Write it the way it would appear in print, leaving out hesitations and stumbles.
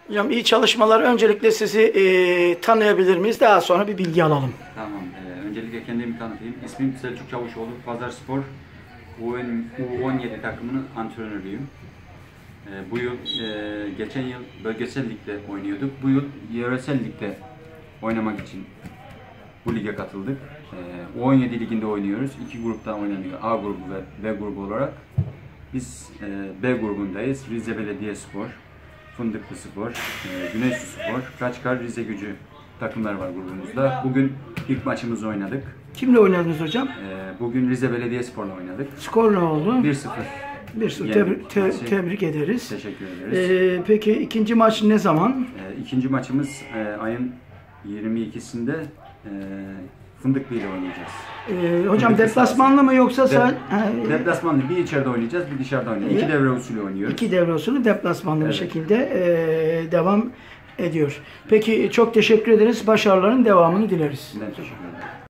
Hocam iyi çalışmalar. Öncelikle sizi tanıyabilir miyiz? Daha sonra bir bilgi alalım. Tamam. Öncelikle kendimi tanıtayım. İsmim Selçuk Çavuşoğlu. Pazarspor U17 takımının antrenörüyüm. Bu yıl, geçen yıl bölgesel ligde oynuyorduk. Bu yıl yöresel ligde oynamak için bu lige katıldık. U17 liginde oynuyoruz. İki gruptan oynanıyor. A grubu ve B grubu olarak. Biz B grubundayız. Rize Belediyespor, Fındıklıspor, Güneşlispor, Kaçkar, Rize Gücü takımlar var grubumuzda. Bugün ilk maçımızı oynadık. Kimle oynadınız hocam? Bugün Rize Belediyespor'la oynadık. Skor ne oldu? 1-0. 1-0. Tebrik ederiz. Teşekkür ederiz. Peki ikinci maç ne zaman? İkinci maçımız ayın 22'sinde Fındıklı ile oynayacağız. Hocam deplasmanlı mı yoksa deplasmanlı, bir içeride oynayacağız, bir dışarıda oynayacağız. İki devre usulü oynuyoruz. İki devre usulü deplasmanlı bir şekilde devam ediyor. Peki çok teşekkür ederiz. Başarıların devamını dileriz. Ben teşekkür ederim.